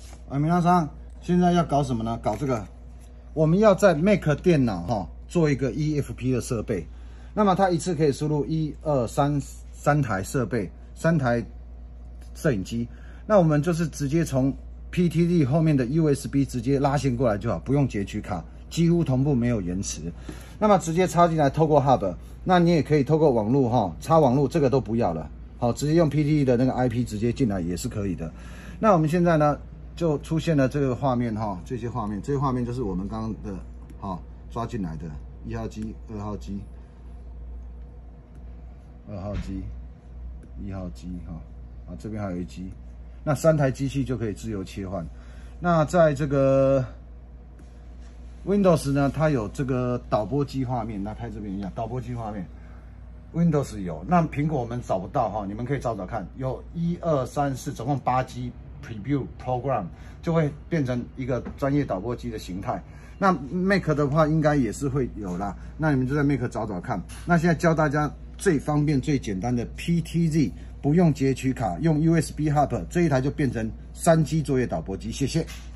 皆さん，现在要搞什么呢？搞这个，我们要在 Mac 电脑做一个 EFP 的设备。那么它一次可以输入3台设备，3台摄影机。那我们就是直接从 PTZ 后面的 USB 直接拉线过来就好，不用截取卡，几乎同步没有延迟。那么直接插进来，透过 Hub， 那你也可以透过网络插网络，这个都不要了。好，直接用 PTZ 的那个 IP 直接进来也是可以的。那我们现在呢，就出现了这个画面这些画面就是我们刚刚的抓进来的1号机、2号机、1号机这边还有一机，那3台机器就可以自由切换。那在这个 Windows 呢，它有这个导播机画面，那开这边一样，导播机画面 Windows 有，那苹果我们找不到你们可以找找看，有1、2、3、4，总共8机 Preview Program 就会变成一个专业导播机的形态。那 Mac 的话应该也是会有啦，那你们就在 Mac 找找看。那现在教大家最方便、最简单的 PTZ， 不用截取卡，用 USB Hub， 这一台就变成3机作业导播机。谢谢。